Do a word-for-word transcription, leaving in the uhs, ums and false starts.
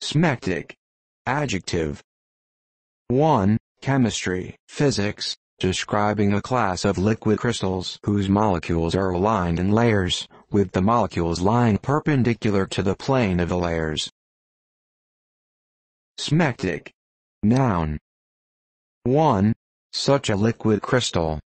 Smectic. Adjective. one. Chemistry, physics, describing a class of liquid crystals whose molecules are aligned in layers, with the molecules lying perpendicular to the plane of the layers. Smectic. Noun. one. Such a liquid crystal.